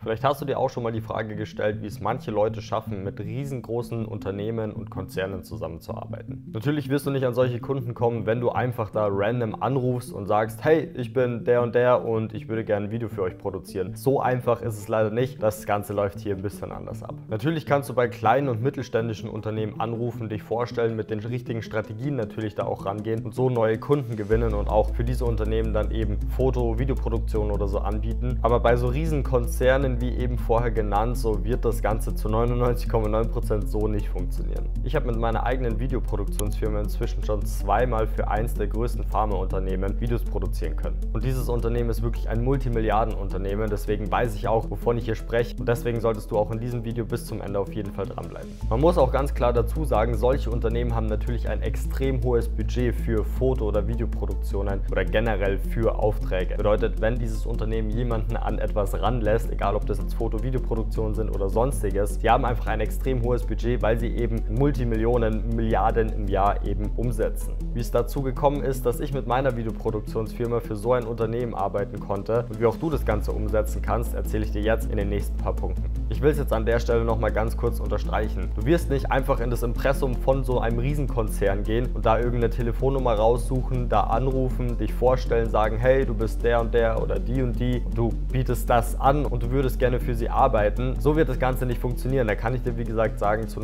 Vielleicht hast du dir auch schon mal die Frage gestellt, wie es manche Leute schaffen, mit riesengroßen Unternehmen und Konzernen zusammenzuarbeiten. Natürlich wirst du nicht an solche Kunden kommen, wenn du einfach da random anrufst und sagst, hey, ich bin der und ich würde gerne ein Video für euch produzieren. So einfach ist es leider nicht. Das Ganze läuft hier ein bisschen anders ab. Natürlich kannst du bei kleinen und mittelständischen Unternehmen anrufen, dich vorstellen, mit den richtigen Strategien natürlich da auch rangehen und so neue Kunden gewinnen und auch für diese Unternehmen dann eben Foto-, Videoproduktion oder so anbieten. Aber bei so riesen Konzernen wie eben vorher genannt, so wird das Ganze zu 99,9% so nicht funktionieren. Ich habe mit meiner eigenen Videoproduktionsfirma inzwischen schon zweimal für eins der größten Pharmaunternehmen Videos produzieren können. Und dieses Unternehmen ist wirklich ein Multimilliardenunternehmen, deswegen weiß ich auch, wovon ich hier spreche und deswegen solltest du auch in diesem Video bis zum Ende auf jeden Fall dranbleiben. Man muss auch ganz klar dazu sagen, solche Unternehmen haben natürlich ein extrem hohes Budget für Foto- oder Videoproduktionen oder generell für Aufträge. Bedeutet, wenn dieses Unternehmen jemanden an etwas ranlässt, egal ob das jetzt Foto-, Videoproduktionen sind oder sonstiges, die haben einfach ein extrem hohes Budget, weil sie eben Multimillionen, Milliarden im Jahr eben umsetzen. Wie es dazu gekommen ist, dass ich mit meiner Videoproduktionsfirma für so ein Unternehmen arbeiten konnte und wie auch du das Ganze umsetzen kannst, erzähle ich dir jetzt in den nächsten paar Punkten. Ich will es jetzt an der Stelle nochmal ganz kurz unterstreichen. Du wirst nicht einfach in das Impressum von so einem Riesenkonzern gehen und da irgendeine Telefonnummer raussuchen, da anrufen, dich vorstellen, sagen, hey, du bist der und der oder die und die, du bietest das an und du würdest gerne für sie arbeiten. So wird das Ganze nicht funktionieren. Da kann ich dir, wie gesagt, sagen, zu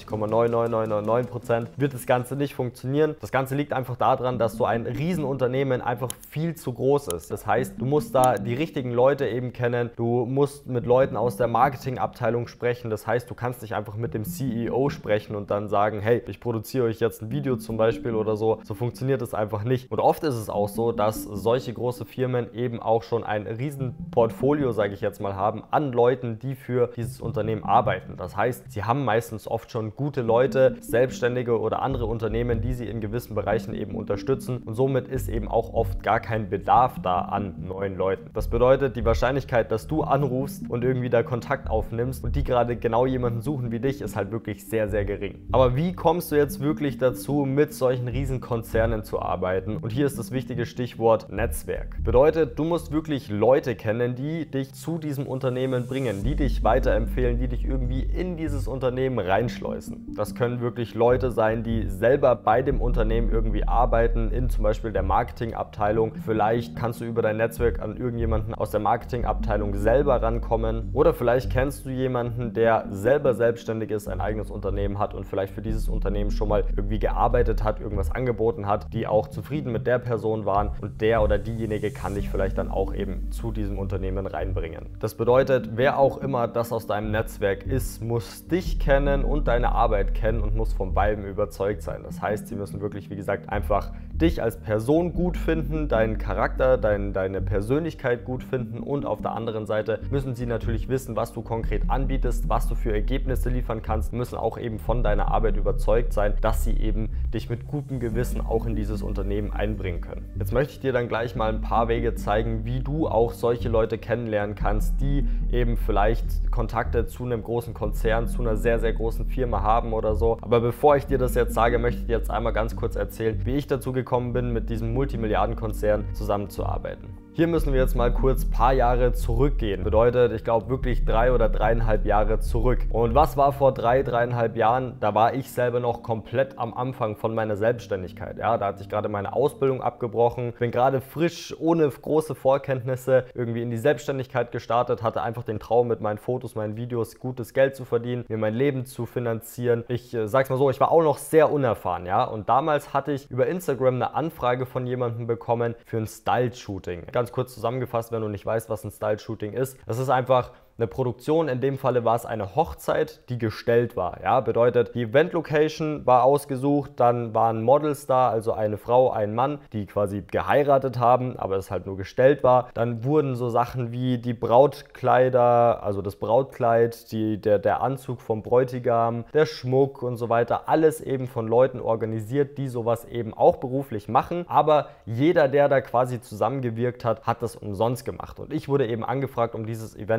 99,99999% wird das Ganze nicht funktionieren. Das Ganze liegt einfach daran, dass so ein Riesenunternehmen einfach viel zu groß ist. Das heißt, du musst da die richtigen Leute eben kennen, du musst mit Leuten aus der Marketingabteilung sprechen. Das heißt, du kannst nicht einfach mit dem CEO sprechen und dann sagen, hey, ich produziere euch jetzt ein Video zum Beispiel oder so. So funktioniert es einfach nicht. Und oft ist es auch so, dass solche große Firmen eben auch schon ein riesen Portfolio, sage ich jetzt mal, haben an Leuten, die für dieses Unternehmen arbeiten. Das heißt, sie haben meistens oft schon gute Leute, Selbstständige oder andere Unternehmen, die sie in gewissen Bereichen eben unterstützen und somit ist eben auch oft gar kein Bedarf da an neuen Leuten. Das bedeutet, die Wahrscheinlichkeit, dass du anrufst und irgendwie da Kontakt aufnimmst und die gerade genau jemanden suchen wie dich, ist halt wirklich sehr, sehr gering. Aber wie kommst du jetzt wirklich dazu, mit solchen Riesenkonzernen zu arbeiten? Und hier ist das wichtige Stichwort Netzwerk. Bedeutet, du musst wirklich Leute kennen, die dich zu diesem Unternehmen bringen, die dich weiterempfehlen, die dich irgendwie in dieses Unternehmen reinschleusen. Das können wirklich Leute sein, die selber bei dem Unternehmen irgendwie arbeiten, in zum Beispiel der Marketingabteilung. Vielleicht kannst du über dein Netzwerk an irgendjemanden aus der Marketingabteilung selber rankommen oder vielleicht kennst du jemanden, der selber selbstständig ist, ein eigenes Unternehmen hat und vielleicht für dieses Unternehmen schon mal irgendwie gearbeitet hat, irgendwas angeboten hat, die auch zufrieden mit der Person waren und der oder diejenige kann dich vielleicht dann auch eben zu diesem Unternehmen reinbringen. Das bedeutet, wer auch immer das aus deinem Netzwerk ist, muss dich kennen und deine Arbeit kennen und muss von beidem überzeugt sein. Das heißt, sie müssen wirklich, wie gesagt, einfach dich als Person gut finden, deinen Charakter, deine Persönlichkeit gut finden und auf der anderen Seite müssen sie natürlich wissen, was du konkret anbietest, was du für Ergebnisse liefern kannst, müssen auch eben von deiner Arbeit überzeugt sein, dass sie eben dich mit gutem Gewissen auch in dieses Unternehmen einbringen können. Jetzt möchte ich dir dann gleich mal ein paar Wege zeigen, wie du auch solche Leute kennenlernen kannst, die eben vielleicht Kontakte zu einem großen Konzern, zu einer sehr, sehr großen Firma haben oder so. Aber bevor ich dir das jetzt sage, möchte ich dir jetzt einmal ganz kurz erzählen, wie ich dazu gekommen bin, mit diesem Multimilliardenkonzern zusammenzuarbeiten. Hier müssen wir jetzt mal kurz ein paar Jahre zurückgehen. Bedeutet, ich glaube wirklich 3 oder 3,5 Jahre zurück. Und was war vor 3,5 Jahren? Da war ich selber noch komplett am Anfang von meiner Selbstständigkeit. Ja, da hatte ich gerade meine Ausbildung abgebrochen, bin gerade frisch, ohne große Vorkenntnisse irgendwie in die Selbstständigkeit gestartet, hatte einfach den Traum, mit meinen Fotos, meinen Videos gutes Geld zu verdienen, mir mein Leben zu finanzieren. Ich sag's mal so, ich war auch noch sehr unerfahren, ja. Und damals hatte ich über Instagram eine Anfrage von jemandem bekommen für ein Style-Shooting. Ganz kurz zusammengefasst, wenn du nicht weißt, was ein Style-Shooting ist. Das ist einfach eine Produktion, in dem Falle war es eine Hochzeit, die gestellt war. Ja, bedeutet, die Event-Location war ausgesucht, dann waren Models da, also eine Frau, ein Mann, die quasi geheiratet haben, aber es halt nur gestellt war. Dann wurden so Sachen wie die Brautkleider, also das Brautkleid, der Anzug vom Bräutigam, der Schmuck und so weiter, alles eben von Leuten organisiert, die sowas eben auch beruflich machen. Aber jeder, der da quasi zusammengewirkt hat, hat das umsonst gemacht. Und ich wurde eben angefragt, um dieses Event eben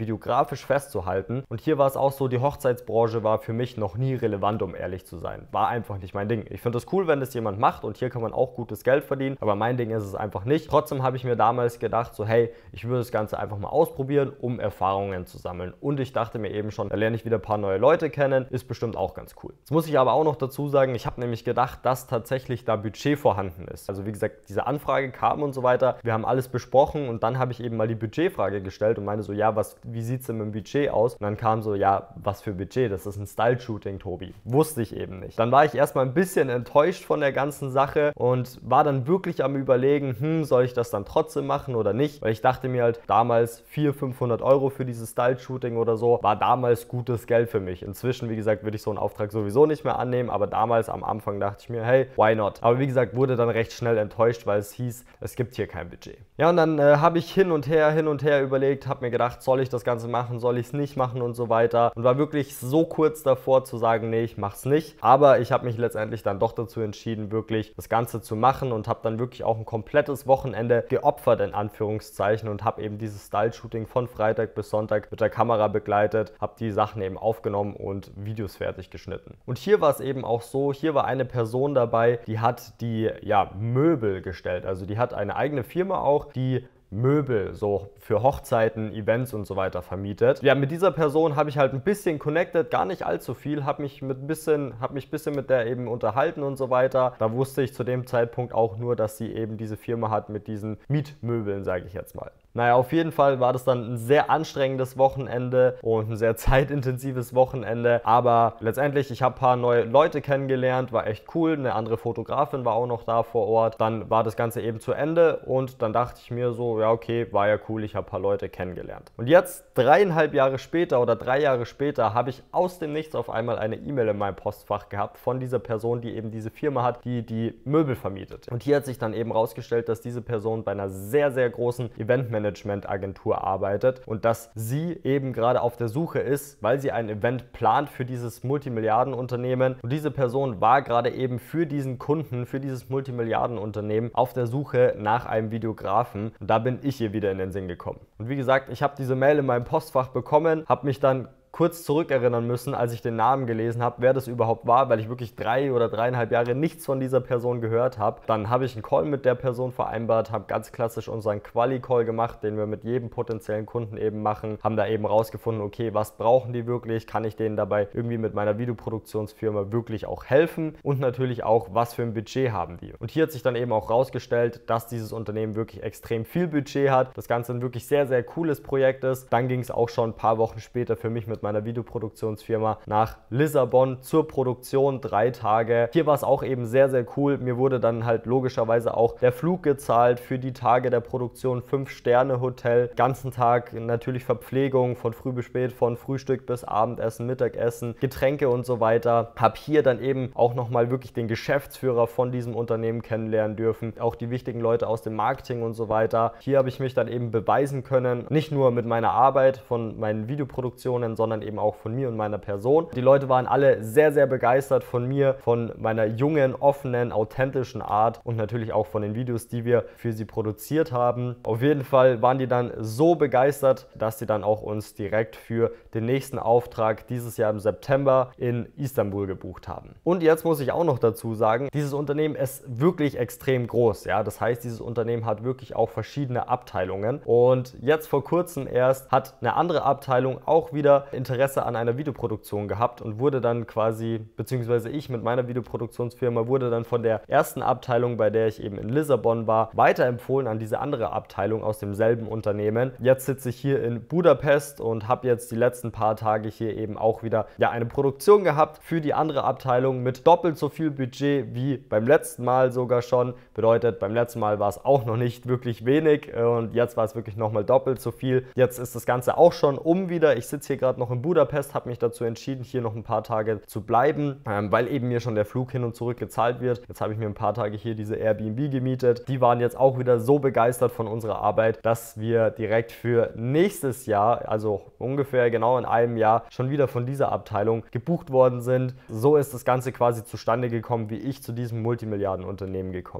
videografisch festzuhalten. Und hier war es auch so, die Hochzeitsbranche war für mich noch nie relevant, um ehrlich zu sein. War einfach nicht mein Ding. Ich finde es cool, wenn das jemand macht und hier kann man auch gutes Geld verdienen, aber mein Ding ist es einfach nicht. Trotzdem habe ich mir damals gedacht, so hey, ich würde das Ganze einfach mal ausprobieren, um Erfahrungen zu sammeln. Und ich dachte mir eben schon, da lerne ich wieder ein paar neue Leute kennen, ist bestimmt auch ganz cool. Jetzt muss ich aber auch noch dazu sagen, ich habe nämlich gedacht, dass tatsächlich da Budget vorhanden ist. Also wie gesagt, diese Anfrage kam und so weiter. Wir haben alles besprochen und dann habe ich eben mal die Budgetfrage gestellt und meine so, ja, wie sieht es denn mit dem Budget aus? Und dann kam so, ja, was für Budget? Das ist ein Style-Shooting, Tobi. Wusste ich eben nicht. Dann war ich erstmal ein bisschen enttäuscht von der ganzen Sache und war dann wirklich am Überlegen, soll ich das dann trotzdem machen oder nicht? Weil ich dachte mir halt, damals 400-500 Euro für dieses Style-Shooting oder so, war damals gutes Geld für mich. Inzwischen, wie gesagt, würde ich so einen Auftrag sowieso nicht mehr annehmen, aber damals am Anfang dachte ich mir, hey, why not? Aber wie gesagt, wurde dann recht schnell enttäuscht, weil es hieß, es gibt hier kein Budget. Ja, und dann habe ich hin und her überlegt, habe mir gedacht, soll ich das Ganze machen, soll ich es nicht machen und so weiter und war wirklich so kurz davor zu sagen, nee, ich mach's nicht. Aber ich habe mich letztendlich dann doch dazu entschieden, wirklich das Ganze zu machen und habe dann wirklich auch ein komplettes Wochenende geopfert, in Anführungszeichen, und habe eben dieses Style-Shooting von Freitag bis Sonntag mit der Kamera begleitet, habe die Sachen eben aufgenommen und Videos fertig geschnitten. Und hier war es eben auch so, hier war eine Person dabei, die hat die Möbel gestellt, also die hat eine eigene Firma auch, die Möbel so für Hochzeiten, Events und so weiter vermietet. Ja, mit dieser Person habe ich halt ein bisschen connected, gar nicht allzu viel, habe mich ein bisschen mit der eben unterhalten und so weiter. Da wusste ich zu dem Zeitpunkt auch nur, dass sie eben diese Firma hat mit diesen Mietmöbeln, sage ich jetzt mal. Naja, auf jeden Fall war das dann ein sehr anstrengendes Wochenende und ein sehr zeitintensives Wochenende, aber letztendlich, ich habe ein paar neue Leute kennengelernt, war echt cool, eine andere Fotografin war auch noch da vor Ort, dann war das Ganze eben zu Ende und dann dachte ich mir so, ja okay, war ja cool, ich habe ein paar Leute kennengelernt. Und jetzt, 3,5 Jahre später oder 3 Jahre später, habe ich aus dem Nichts auf einmal eine E-Mail in meinem Postfach gehabt von dieser Person, die eben diese Firma hat, die die Möbel vermietet. Und hier hat sich dann eben rausgestellt, dass diese Person bei einer sehr, sehr großen Eventmanagement-Agentur arbeitet und dass sie eben gerade auf der Suche ist, weil sie ein Event plant für dieses Multimilliardenunternehmen. Und diese Person war gerade eben für diesen Kunden, für dieses Multimilliardenunternehmen auf der Suche nach einem Videografen. Und da bin ich ihr wieder in den Sinn gekommen. Und wie gesagt, ich habe diese Mail in meinem Postfach bekommen, habe mich dann kurz zurückerinnern müssen, als ich den Namen gelesen habe, wer das überhaupt war, weil ich wirklich 3 oder 3,5 Jahre nichts von dieser Person gehört habe. Dann habe ich einen Call mit der Person vereinbart, habe ganz klassisch unseren Quali-Call gemacht, den wir mit jedem potenziellen Kunden eben machen, haben da eben rausgefunden, okay, was brauchen die wirklich, kann ich denen dabei irgendwie mit meiner Videoproduktionsfirma wirklich auch helfen und natürlich auch, was für ein Budget haben die. Und hier hat sich dann eben auch rausgestellt, dass dieses Unternehmen wirklich extrem viel Budget hat, das Ganze ein wirklich sehr, sehr cooles Projekt ist. Dann ging es auch schon ein paar Wochen später für mich mit meiner Videoproduktionsfirma nach Lissabon zur Produktion, 3 Tage. Hier war es auch eben sehr, sehr cool. Mir wurde dann halt logischerweise auch der Flug gezahlt für die Tage der Produktion, 5-Sterne-Hotel, ganzen Tag natürlich Verpflegung von früh bis spät, von Frühstück bis Abendessen, Mittagessen, Getränke und so weiter. Habe hier dann eben auch nochmal wirklich den Geschäftsführer von diesem Unternehmen kennenlernen dürfen, auch die wichtigen Leute aus dem Marketing und so weiter. Hier habe ich mich dann eben beweisen können, nicht nur mit meiner Arbeit von meinen Videoproduktionen, sondern eben auch von mir und meiner Person. Die Leute waren alle sehr, sehr begeistert von mir, von meiner jungen, offenen, authentischen Art und natürlich auch von den Videos, die wir für sie produziert haben. Auf jeden Fall waren die dann so begeistert, dass sie dann auch uns direkt für den nächsten Auftrag dieses Jahr im September in Istanbul gebucht haben. Und jetzt muss ich auch noch dazu sagen, dieses Unternehmen ist wirklich extrem groß. Ja? Das heißt, dieses Unternehmen hat wirklich auch verschiedene Abteilungen und jetzt vor kurzem erst hat eine andere Abteilung auch wieder Interesse an einer Videoproduktion gehabt und wurde dann quasi, beziehungsweise ich mit meiner Videoproduktionsfirma wurde dann von der ersten Abteilung, bei der ich eben in Lissabon war, weiterempfohlen an diese andere Abteilung aus demselben Unternehmen. Jetzt sitze ich hier in Budapest und habe jetzt die letzten paar Tage hier eben auch wieder eine Produktion gehabt für die andere Abteilung mit doppelt so viel Budget wie beim letzten Mal sogar schon. Bedeutet, beim letzten Mal war es auch noch nicht wirklich wenig und jetzt war es wirklich nochmal doppelt so viel. Jetzt ist das Ganze auch schon wieder. Ich sitze hier gerade noch in Budapest, habe mich dazu entschieden, hier noch ein paar Tage zu bleiben, weil eben mir schon der Flug hin und zurück gezahlt wird. Jetzt habe ich mir ein paar Tage hier diese Airbnb gemietet. Die waren jetzt auch wieder so begeistert von unserer Arbeit, dass wir direkt für nächstes Jahr, also ungefähr genau in einem Jahr, schon wieder von dieser Abteilung gebucht worden sind. So ist das Ganze quasi zustande gekommen, wie ich zu diesem Multimilliardenunternehmen gekommen bin.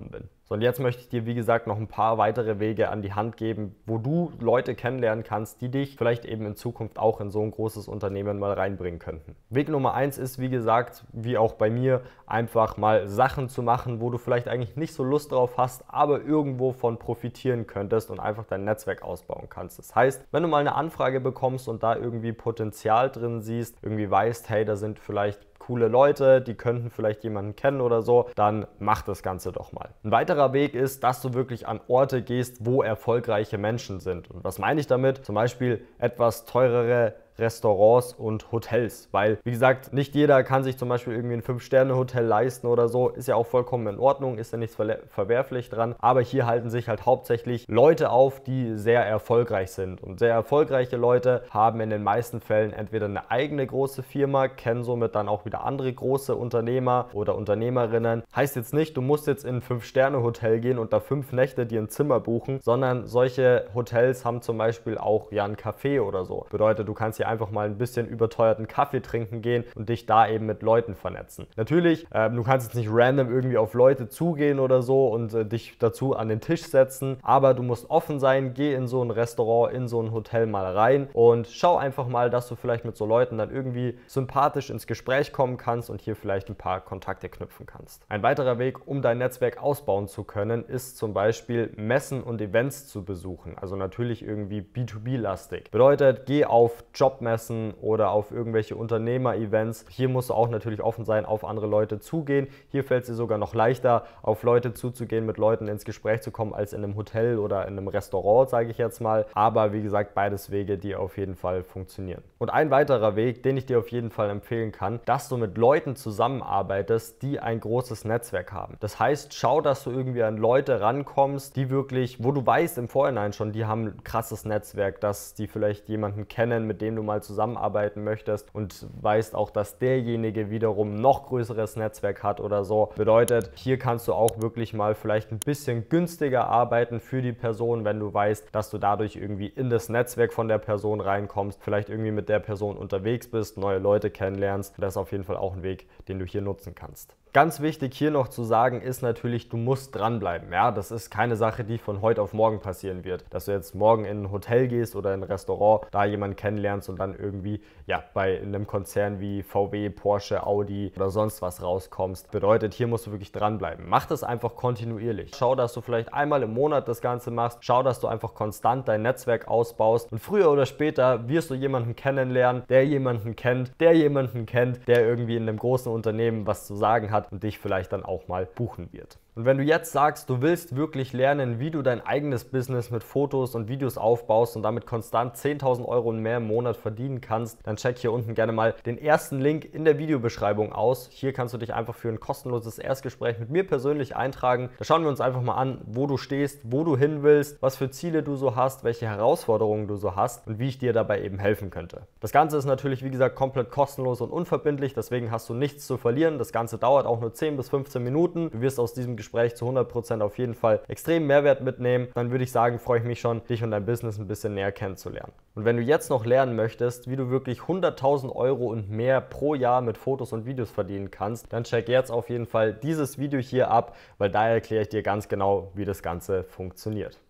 So, und jetzt möchte ich dir, wie gesagt, noch ein paar weitere Wege an die Hand geben, wo du Leute kennenlernen kannst, die dich vielleicht eben in Zukunft auch in so ein großes Unternehmen mal reinbringen könnten. Weg Nummer 1 ist, wie gesagt, wie auch bei mir, einfach mal Sachen zu machen, wo du vielleicht eigentlich nicht so Lust drauf hast, aber irgendwo von profitieren könntest und einfach dein Netzwerk ausbauen kannst. Das heißt, wenn du mal eine Anfrage bekommst und da irgendwie Potenzial drin siehst, irgendwie weißt, hey, da sind vielleicht coole Leute, die könnten vielleicht jemanden kennen oder so, dann mach das Ganze doch mal. Ein weiterer Weg ist, dass du wirklich an Orte gehst, wo erfolgreiche Menschen sind. Und was meine ich damit? Zum Beispiel etwas teurere Restaurants und Hotels, weil, wie gesagt, nicht jeder kann sich zum Beispiel irgendwie ein 5-Sterne-Hotel leisten oder so, ist ja auch vollkommen in Ordnung, ist ja nichts verwerflich dran, aber hier halten sich halt hauptsächlich Leute auf, die sehr erfolgreich sind, und sehr erfolgreiche Leute haben in den meisten Fällen entweder eine eigene große Firma, kennen somit dann auch wieder andere große Unternehmer oder Unternehmerinnen. Heißt jetzt nicht, du musst jetzt in ein 5-Sterne-Hotel gehen und da 5 Nächte dir ein Zimmer buchen, sondern solche Hotels haben zum Beispiel auch ja ein Café oder so. Bedeutet, du kannst hier einfach mal ein bisschen überteuerten Kaffee trinken gehen und dich da eben mit Leuten vernetzen. Natürlich, du kannst jetzt nicht random irgendwie auf Leute zugehen oder so und dich dazu an den Tisch setzen, aber du musst offen sein, geh in so ein Restaurant, in so ein Hotel mal rein und schau einfach mal, dass du vielleicht mit so Leuten dann irgendwie sympathisch ins Gespräch kommen kannst und hier vielleicht ein paar Kontakte knüpfen kannst. Ein weiterer Weg, um dein Netzwerk ausbauen zu können, ist zum Beispiel Messen und Events zu besuchen. Also natürlich irgendwie B2B-lastig. Bedeutet, geh auf Jobmessen oder auf irgendwelche Unternehmer-Events. Hier musst du auch natürlich offen sein, auf andere Leute zugehen. Hier fällt es dir sogar noch leichter, auf Leute zuzugehen, mit Leuten ins Gespräch zu kommen, als in einem Hotel oder in einem Restaurant, sage ich jetzt mal. Aber wie gesagt, beides Wege, die auf jeden Fall funktionieren. Und ein weiterer Weg, den ich dir auf jeden Fall empfehlen kann, dass du mit Leuten zusammenarbeitest, die ein großes Netzwerk haben. Das heißt, schau, dass du irgendwie an Leute rankommst, die wirklich, wo du weißt im Vorhinein schon, die haben ein krasses Netzwerk, dass die vielleicht jemanden kennen, mit dem du mal zusammenarbeiten möchtest, und weißt auch, dass derjenige wiederum noch größeres Netzwerk hat oder so. Bedeutet, hier kannst du auch wirklich mal vielleicht ein bisschen günstiger arbeiten für die Person, wenn du weißt, dass du dadurch irgendwie in das Netzwerk von der Person reinkommst, vielleicht irgendwie mit der Person unterwegs bist, neue Leute kennenlernst. Das ist auf jeden Fall auch ein Weg, den du hier nutzen kannst. Ganz wichtig hier noch zu sagen ist natürlich, du musst dranbleiben. Ja, das ist keine Sache, die von heute auf morgen passieren wird. Dass du jetzt morgen in ein Hotel gehst oder in ein Restaurant, da jemanden kennenlernst und dann irgendwie ja bei einem Konzern wie VW, Porsche, Audi oder sonst was rauskommst. Bedeutet, hier musst du wirklich dranbleiben. Mach das einfach kontinuierlich. Schau, dass du vielleicht einmal im Monat das Ganze machst. Schau, dass du einfach konstant dein Netzwerk ausbaust. Und früher oder später wirst du jemanden kennenlernen, der jemanden kennt, der jemanden kennt, der irgendwie in einem großen Unternehmen was zu sagen hat und dich vielleicht dann auch mal buchen wird. Und wenn du jetzt sagst, du willst wirklich lernen, wie du dein eigenes Business mit Fotos und Videos aufbaust und damit konstant 10.000 Euro und mehr im Monat verdienen kannst, dann check hier unten gerne mal den ersten Link in der Videobeschreibung aus. Hier kannst du dich einfach für ein kostenloses Erstgespräch mit mir persönlich eintragen. Da schauen wir uns einfach mal an, wo du stehst, wo du hin willst, was für Ziele du so hast, welche Herausforderungen du so hast und wie ich dir dabei eben helfen könnte. Das Ganze ist natürlich, wie gesagt, komplett kostenlos und unverbindlich, deswegen hast du nichts zu verlieren. Das Ganze dauert auch nur 10 bis 15 Minuten. Du wirst aus diesem Gespräch zu 100% auf jeden Fall extrem Mehrwert mitnehmen. Dann würde ich sagen, freue ich mich schon, dich und dein Business ein bisschen näher kennenzulernen. Und wenn du jetzt noch lernen möchtest, wie du wirklich 100.000 Euro und mehr pro Jahr mit Fotos und Videos verdienen kannst, dann check jetzt auf jeden Fall dieses Video hier ab, weil da erkläre ich dir ganz genau, wie das Ganze funktioniert.